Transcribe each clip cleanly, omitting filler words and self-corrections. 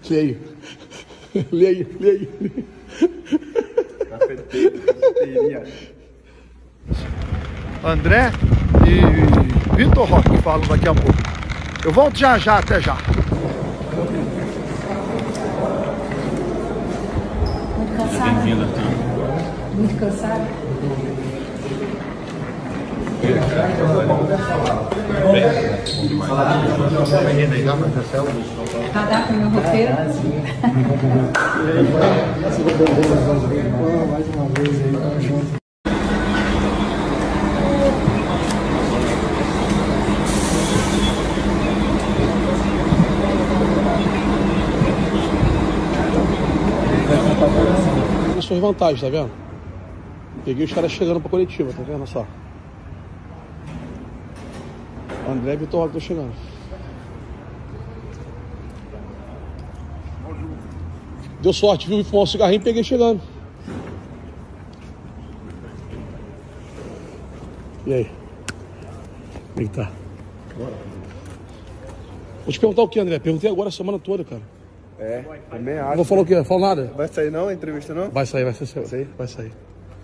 Lê aí. Lê aí, lê aí. Cafeteria. André e Vitor Roque falam daqui a pouco. Eu volto já já, até já. Muito cansado. Bem-vindo, Arthur. Muito cansado. Tá dá pro meu roteiro? Mais uma vez aí, tamo junto. Suas vantagens, tá vendo? Peguei os caras chegando pra coletiva, tá vendo só? André e Vitor Roque estão chegando. Deu sorte, viu? Fumar um cigarrinho e peguei chegando. E aí? Como é que tá? Vou te perguntar o que, André? Perguntei agora a semana toda, cara. É, também Não acho. vou falar o quê? Não falo nada? Vai sair não a entrevista não? Vai sair, vai sair. Vai sair.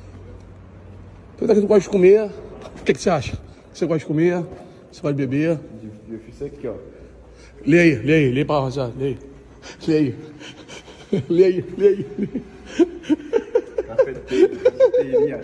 Tu daqui tu gosta de comer. O que você acha? Você gosta de comer? Você gosta de beber? Eu fiz isso aqui, ó. Lê aí pra rapaziada, lê aí. Lê aí. Cafeteria.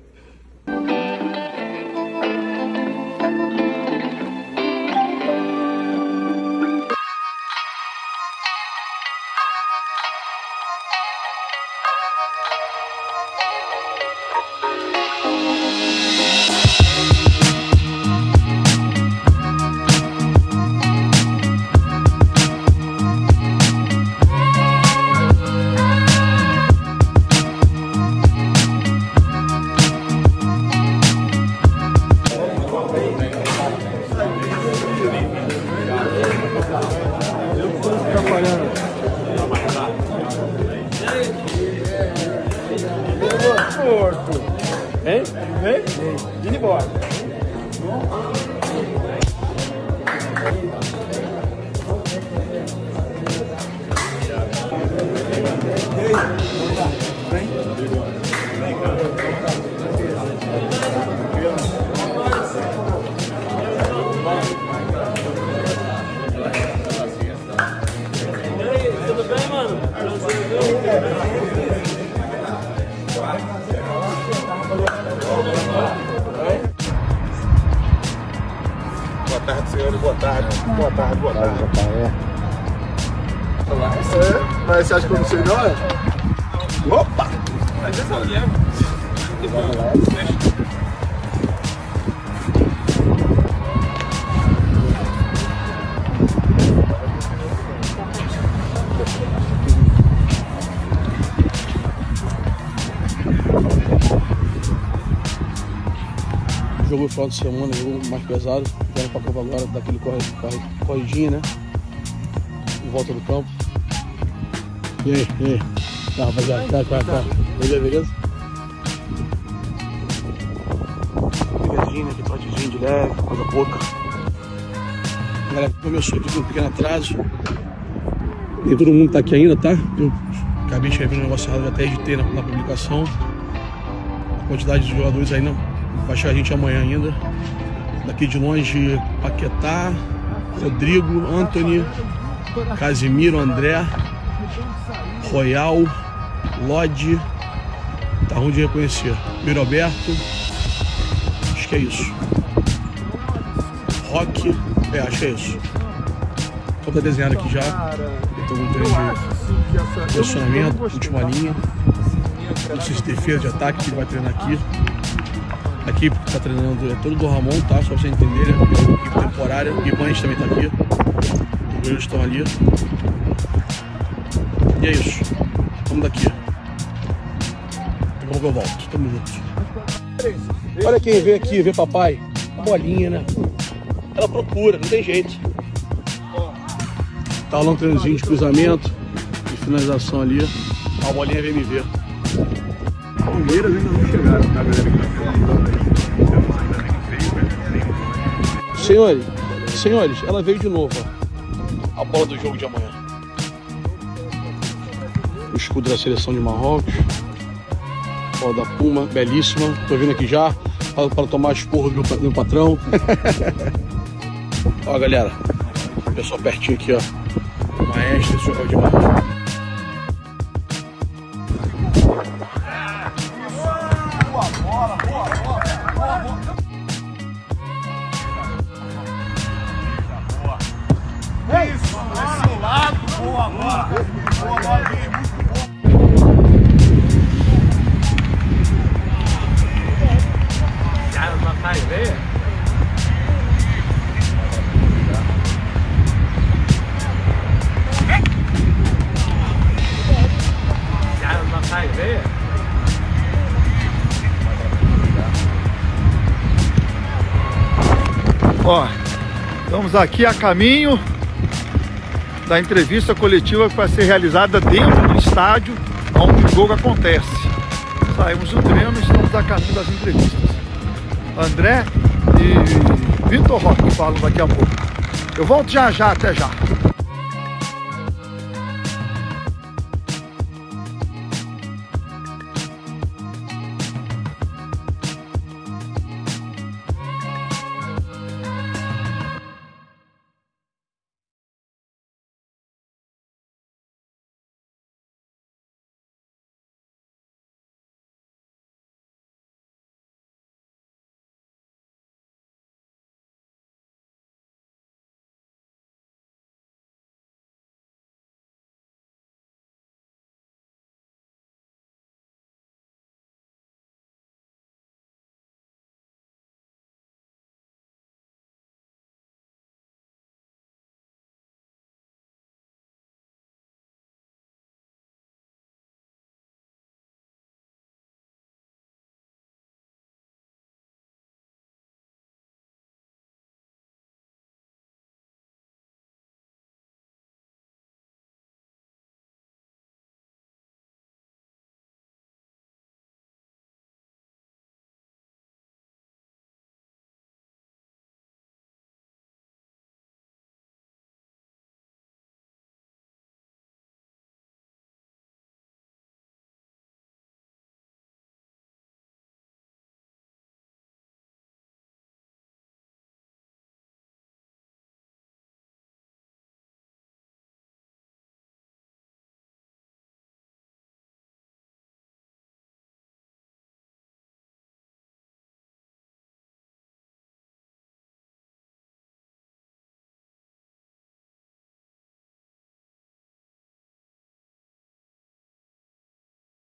Hein? Vem? Indo embora. Tudo bem, mano? Boa tarde, senhores. Boa tarde. Boa tarde. Mas você acha que eu não sei não, é? Opa! Mas essa mulher... Jogo no final de semana, jogo mais pesado. Vamos pra campo agora, daquele corridinho, né? Em volta do campo. E aí? Tá, rapaziada, tá. Beleza? Pegadinha, né? Que trotezinho de leve, coisa pouca. A galera começou aqui com um pequeno atraso. Nem todo mundo tá aqui ainda, tá? Eu acabei de escrever um negócio errado, até editei na publicação. A quantidade de jogadores aí não vai chegar a gente amanhã ainda. Daqui de longe, Paquetá, Rodrigo, Anthony, Casimiro, André, Royal, Lodi, tá ruim de reconhecer, Miroberto, acho que é isso. Rock, acho que é isso. Só tá desenhado aqui já. Então um treino de posicionamento, última linha. Não sei se defesa, de ataque, que ele vai treinar aqui. A equipe que está treinando é todo do Ramon, tá? Só pra vocês entenderem. A equipe temporária. O Ibanez também tá aqui. Os goleiros estão ali. E é isso. Vamos daqui. Daqui a pouco eu volto. Tamo junto. Olha quem veio aqui ver papai. A bolinha, né? Ela procura, não tem jeito. Tá lá um treinozinho de cruzamento, de finalização ali. A bolinha veio me ver. Palmeiras ainda não chegaram, tá, galera? Senhores, ela veio de novo, ó. A bola do jogo de amanhã. O escudo da seleção de Marrocos. Ó, da Puma, belíssima. Tô vindo aqui já para tomar esporro do meu patrão. Ó, galera. Pessoal pertinho aqui, ó. Maestro, esse jogo de Marrocos. Ó, estamos aqui a caminho da entrevista coletiva que vai ser realizada dentro do estádio onde o jogo acontece. Saímos do treino e estamos a caminho das entrevistas. André e Vitor Roque falam daqui a pouco. Eu volto já já, até já.